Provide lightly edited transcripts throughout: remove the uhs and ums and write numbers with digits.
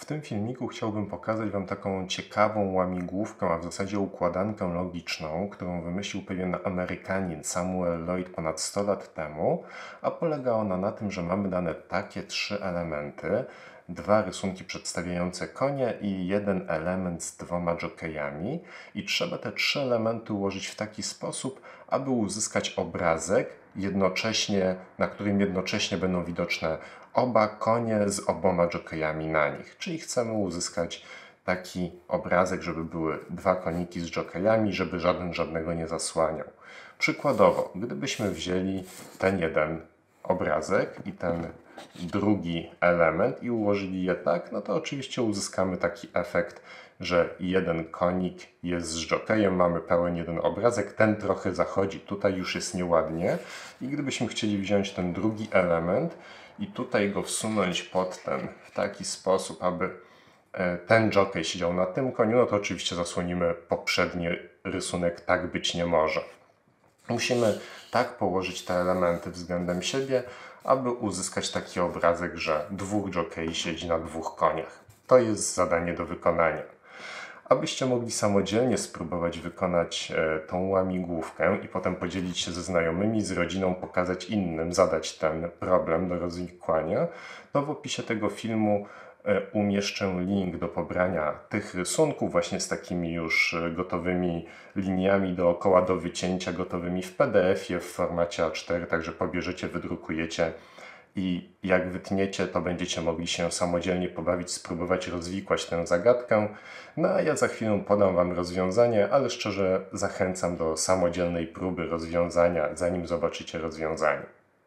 W tym filmiku chciałbym pokazać Wam taką ciekawą łamigłówkę, a w zasadzie układankę logiczną, którą wymyślił pewien Amerykanin Samuel Lloyd ponad 100 lat temu, a polega ona na tym, że mamy dane takie trzy elementy, dwa rysunki przedstawiające konie i jeden element z dwoma dżokejami i trzeba te trzy elementy ułożyć w taki sposób, aby uzyskać obrazek, na którym jednocześnie będą widoczne oba konie z oboma dżokejami na nich. Czyli chcemy uzyskać taki obrazek, żeby były dwa koniki z dżokejami, żeby żaden żadnego nie zasłaniał. Przykładowo, gdybyśmy wzięli ten jeden obrazek i ten drugi element i ułożyli je tak, no to oczywiście uzyskamy taki efekt, że jeden konik jest z dżokejem, mamy pełen jeden obrazek, ten trochę zachodzi, tutaj już jest nieładnie i gdybyśmy chcieli wziąć ten drugi element i tutaj go wsunąć pod ten w taki sposób, aby ten dżokej siedział na tym koniu, no to oczywiście zasłonimy poprzedni rysunek, tak być nie może. Musimy tak położyć te elementy względem siebie, aby uzyskać taki obrazek, że dwóch dżokei siedzi na dwóch koniach. To jest zadanie do wykonania. Abyście mogli samodzielnie spróbować wykonać tą łamigłówkę i potem podzielić się ze znajomymi, z rodziną, pokazać innym, zadać ten problem do rozwikłania, to w opisie tego filmu umieszczę link do pobrania tych rysunków właśnie z takimi już gotowymi liniami dookoła do wycięcia, gotowymi w PDF-ie w formacie A4, także pobierzecie, wydrukujecie i jak wytniecie, to będziecie mogli się samodzielnie pobawić, spróbować rozwikłać tę zagadkę. No a ja za chwilę podam Wam rozwiązanie, ale szczerze zachęcam do samodzielnej próby rozwiązania, zanim zobaczycie rozwiązanie.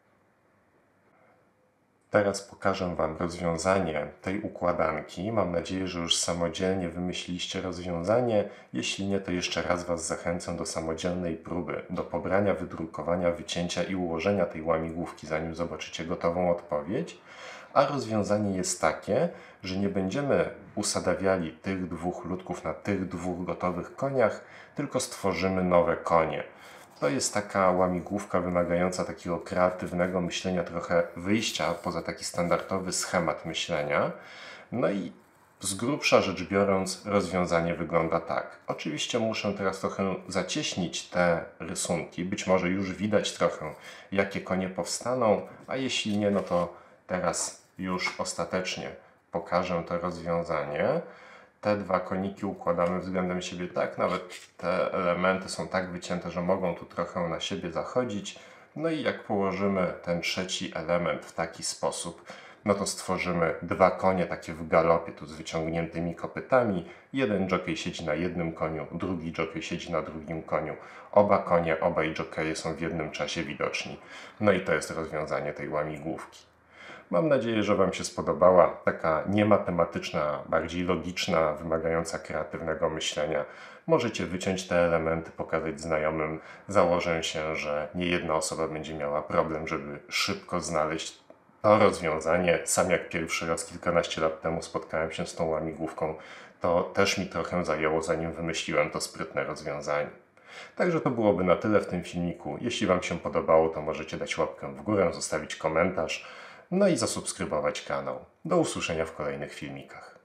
Teraz pokażę Wam rozwiązanie tej układanki. Mam nadzieję, że już samodzielnie wymyśliliście rozwiązanie. Jeśli nie, to jeszcze raz Was zachęcę do samodzielnej próby, do pobrania, wydrukowania, wycięcia i ułożenia tej łamigłówki, zanim zobaczycie gotową odpowiedź. A rozwiązanie jest takie, że nie będziemy usadawiali tych dwóch ludków na tych dwóch gotowych koniach, tylko stworzymy nowe konie. To jest taka łamigłówka wymagająca takiego kreatywnego myślenia, trochę wyjścia poza taki standardowy schemat myślenia. No i z grubsza rzecz biorąc, rozwiązanie wygląda tak. Oczywiście muszę teraz trochę zacieśnić te rysunki. Być może już widać trochę, jakie konie powstaną, a jeśli nie, no to teraz już ostatecznie pokażę to rozwiązanie. Te dwa koniki układamy względem siebie tak, nawet te elementy są tak wycięte, że mogą tu trochę na siebie zachodzić. No i jak położymy ten trzeci element w taki sposób, no to stworzymy dwa konie takie w galopie, tu z wyciągniętymi kopytami. Jeden dżokej siedzi na jednym koniu, drugi dżokej siedzi na drugim koniu. Oba konie, obaj dżokeje są w jednym czasie widoczni. No i to jest rozwiązanie tej łamigłówki. Mam nadzieję, że Wam się spodobała, taka niematematyczna, bardziej logiczna, wymagająca kreatywnego myślenia. Możecie wyciąć te elementy, pokazać znajomym. Założę się, że nie jedna osoba będzie miała problem, żeby szybko znaleźć to rozwiązanie. Sam jak pierwszy raz kilkanaście lat temu spotkałem się z tą łamigłówką, to też mi trochę zajęło, zanim wymyśliłem to sprytne rozwiązanie. Także to byłoby na tyle w tym filmiku. Jeśli Wam się podobało, to możecie dać łapkę w górę, zostawić komentarz, no i zasubskrybować kanał. Do usłyszenia w kolejnych filmikach.